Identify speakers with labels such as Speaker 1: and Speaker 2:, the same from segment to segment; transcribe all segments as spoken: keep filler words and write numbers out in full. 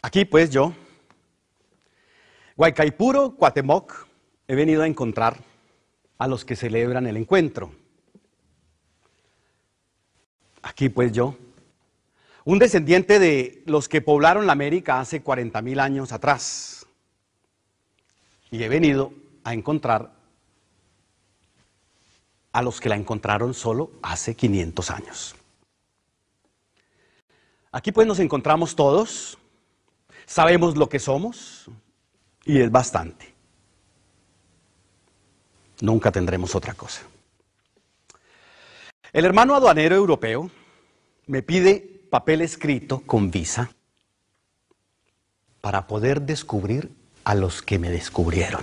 Speaker 1: Aquí pues yo, Guaycaipuro, Cuauhtémoc, he venido a encontrar a los que celebran el encuentro. Aquí pues yo, un descendiente de los que poblaron la América hace cuarenta mil años atrás. Y he venido a encontrar a los que la encontraron solo hace quinientos años. Aquí pues nos encontramos todos, sabemos lo que somos y es bastante. Nunca tendremos otra cosa. El hermano aduanero europeo me pide papel escrito con visa para poder descubrir a los que me descubrieron.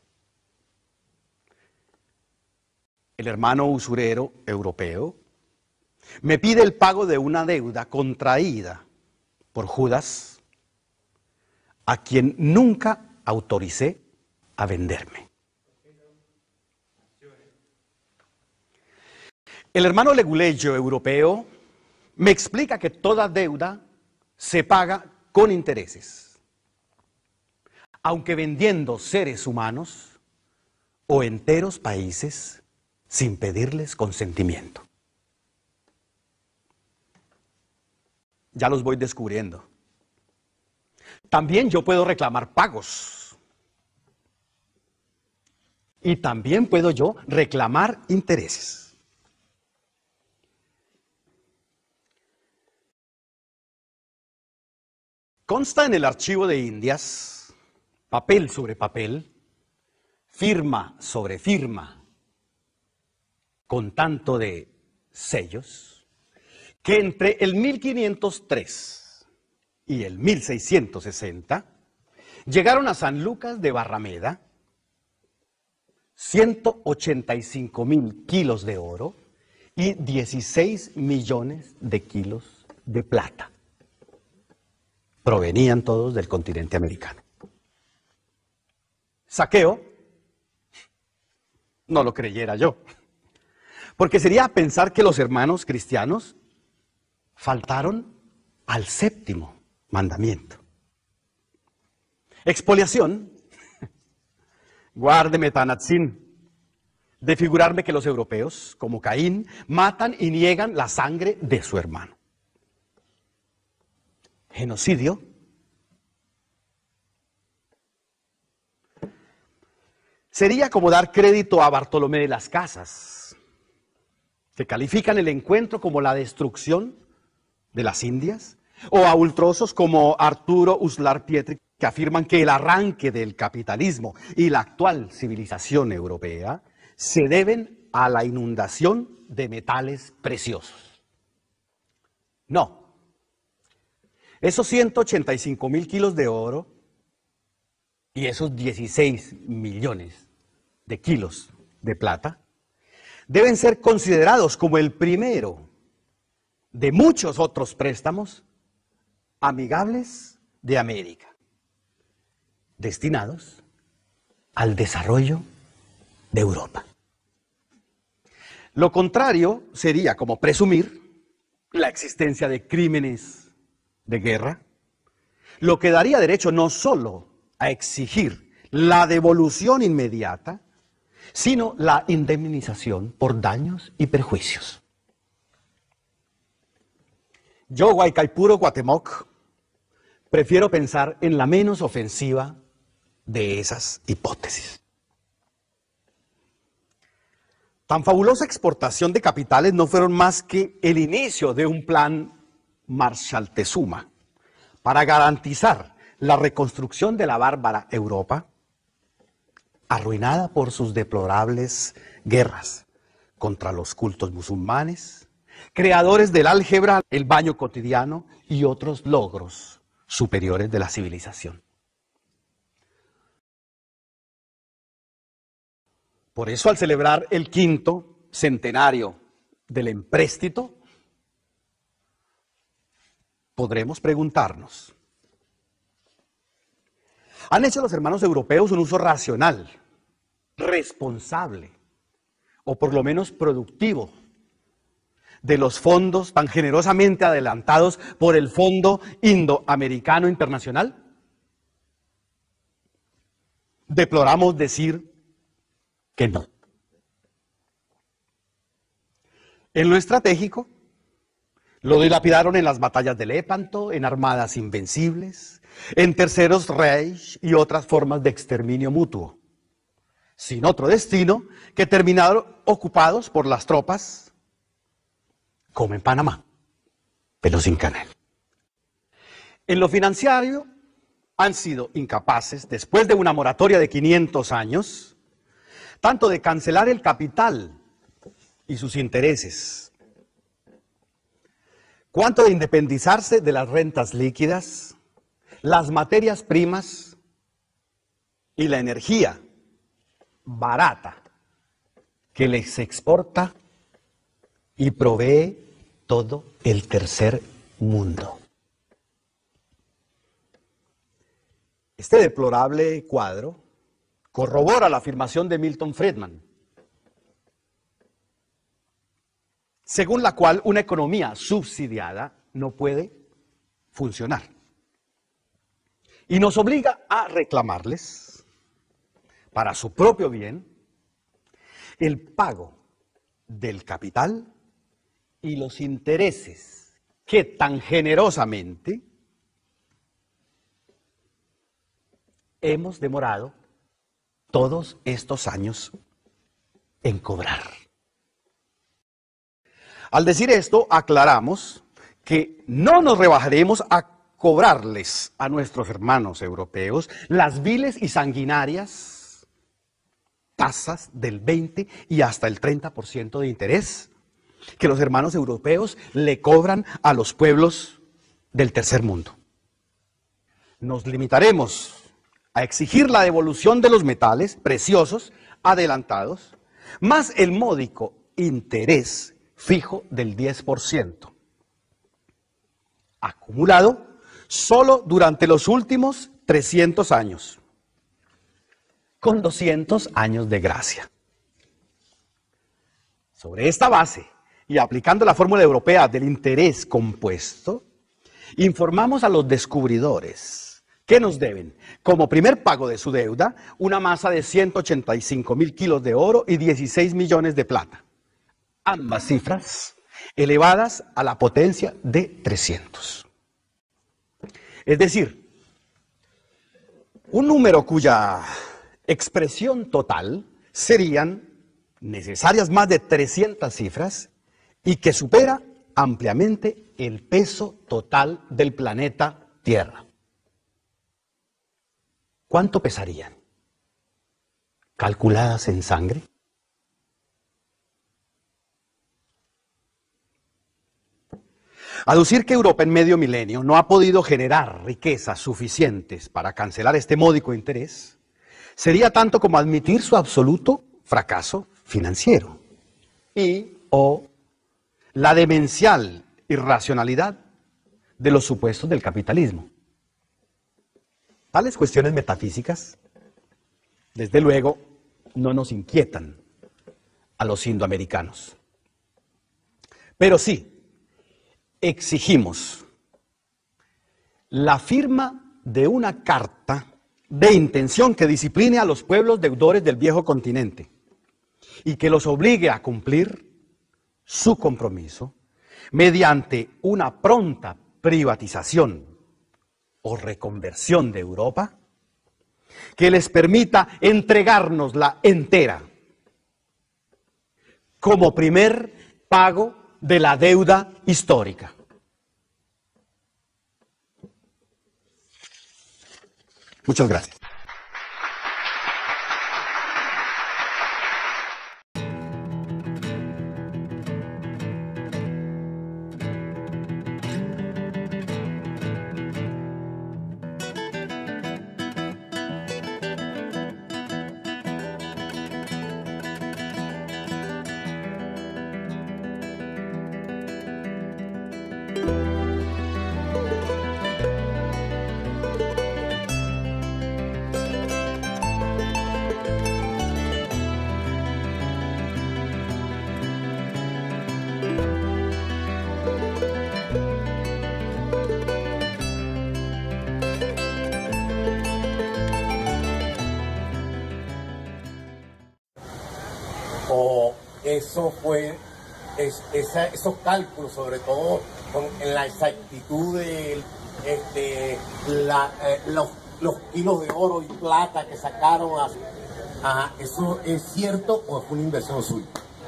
Speaker 1: El hermano usurero europeo me pide el pago de una deuda contraída por Judas, a quien nunca autoricé a venderme. El hermano leguleyo europeo me explica que toda deuda se paga con intereses, aunque vendiendo seres humanos o enteros países sin pedirles consentimiento. Ya los voy descubriendo. También yo puedo reclamar pagos. Y también puedo yo reclamar intereses. Consta en el archivo de Indias, papel sobre papel, firma sobre firma, con tanto de sellos, que entre el mil quinientos tres y el mil seiscientos sesenta llegaron a San Lucas de Barrameda ciento ochenta y cinco mil kilos de oro y dieciséis millones de kilos de plata. Provenían todos del continente americano. Saqueo, no lo creyera yo, porque sería pensar que los hermanos cristianos faltaron al séptimo mandamiento. Expoliación, guárdeme Tanatzin, de figurarme que los europeos, como Caín, matan y niegan la sangre de su hermano. Genocidio, sería como dar crédito a Bartolomé de las Casas, que califican el encuentro como la destrucción de las Indias, o a ultrosos como Arturo Uslar Pietri, que afirman que el arranque del capitalismo y la actual civilización europea se deben a la inundación de metales preciosos. No. Esos ciento ochenta y cinco mil kilos de oro y esos dieciséis millones de kilos de plata deben ser considerados como el primero de muchos otros préstamos amigables de América, destinados al desarrollo de Europa. Lo contrario sería como presumir la existencia de crímenes de guerra, lo que daría derecho no solo a exigir la devolución inmediata, sino la indemnización por daños y perjuicios. Yo, Guaycaipuro, Cuauhtémoc, prefiero pensar en la menos ofensiva de esas hipótesis. Tan fabulosa exportación de capitales no fueron más que el inicio de un plan Marshall-Tezuma para garantizar la reconstrucción de la bárbara Europa, arruinada por sus deplorables guerras contra los cultos musulmanes, creadores del álgebra, el baño cotidiano y otros logros superiores de la civilización. Por eso, al celebrar el quinto centenario del empréstito, podremos preguntarnos, ¿han hecho los hermanos europeos un uso racional, responsable o por lo menos productivo de los fondos tan generosamente adelantados por el Fondo Indoamericano Internacional? Deploramos decir que no. En lo estratégico, lo dilapidaron en las batallas de Lepanto, en armadas invencibles, en terceros Reich y otras formas de exterminio mutuo, sin otro destino que terminar ocupados por las tropas, como en Panamá, pero sin canal. En lo financiero, han sido incapaces, después de una moratoria de quinientos años, tanto de cancelar el capital y sus intereses, cuanto de independizarse de las rentas líquidas, las materias primas y la energía barata que les exporta y provee todo el tercer mundo. Este deplorable cuadro corrobora la afirmación de Milton Friedman, según la cual una economía subsidiada no puede funcionar. Y nos obliga a reclamarles, para su propio bien, el pago del capital y los intereses que tan generosamente hemos demorado todos estos años en cobrar. Al decir esto, aclaramos que no nos rebajaremos a cobrarles a nuestros hermanos europeos las viles y sanguinarias tasas del veinte y hasta el treinta por ciento de interés que los hermanos europeos le cobran a los pueblos del tercer mundo. Nos limitaremos a exigir la devolución de los metales preciosos adelantados, más el módico interés fijo del diez por ciento, acumulado solo durante los últimos trescientos años, con doscientos años de gracia. Sobre esta base, y aplicando la fórmula europea del interés compuesto, informamos a los descubridores que nos deben, como primer pago de su deuda, una masa de ciento ochenta y cinco mil kilos de oro y dieciséis millones de plata. Ambas cifras elevadas a la potencia de trescientos. Es decir, un número cuya expresión total serían necesarias más de trescientas cifras y que supera ampliamente el peso total del planeta Tierra. ¿Cuánto pesarían? ¿Calculadas en sangre? Aducir que Europa en medio milenio no ha podido generar riquezas suficientes para cancelar este módico interés sería tanto como admitir su absoluto fracaso financiero y o la demencial irracionalidad de los supuestos del capitalismo. Tales cuestiones metafísicas, desde luego, no nos inquietan a los indoamericanos. Pero sí, exigimos la firma de una carta de intención que discipline a los pueblos deudores del viejo continente y que los obligue a cumplir su compromiso mediante una pronta privatización o reconversión de Europa que les permita entregárnosla entera como primer pago de la deuda histórica. Muchas gracias.
Speaker 2: o eso fue, es, esa, esos cálculos, sobre todo con, en la exactitud de este, la, eh, los, los kilos de oro y plata que sacaron, a, a, ¿eso es cierto o es una inversión suya?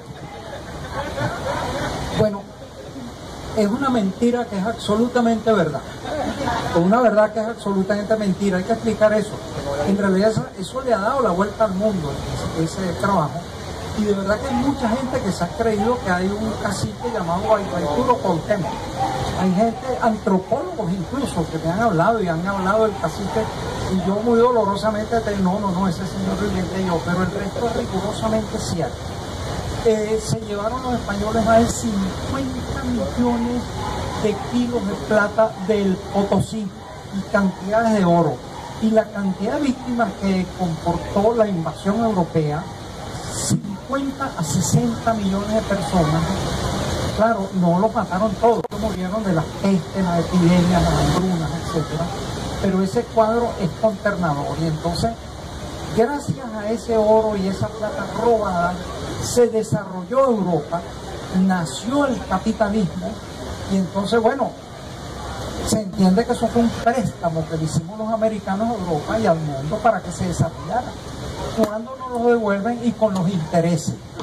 Speaker 3: Bueno, es una mentira que es absolutamente verdad. Una verdad que es absolutamente mentira. Hay que explicar eso. En realidad eso, eso le ha dado la vuelta al mundo, ese, ese trabajo. Y de verdad que hay mucha gente que se ha creído que hay un cacique llamado Guaybaipuro Cuauhtémoc. Hay gente, antropólogos incluso, que me han hablado y han hablado del cacique. Y yo muy dolorosamente te digo, no, no, no, ese señor lo inventé yo. Pero el resto es rigurosamente cierto. Eh, se llevaron los españoles más de cincuenta millones de kilos de plata del Potosí y cantidades de oro. Y la cantidad de víctimas que comportó la invasión europea, cincuenta a sesenta millones de personas. Claro, no los mataron todos, murieron de las pestes, las epidemias, las hambrunas, etcétera. Pero ese cuadro es consternador. Y entonces, gracias a ese oro y esa plata robada, se desarrolló Europa, nació el capitalismo, y entonces, bueno, se entiende que eso fue un préstamo que le hicimos los americanos a Europa y al mundo para que se desarrollara. Cuando nos lo devuelven y con los intereses.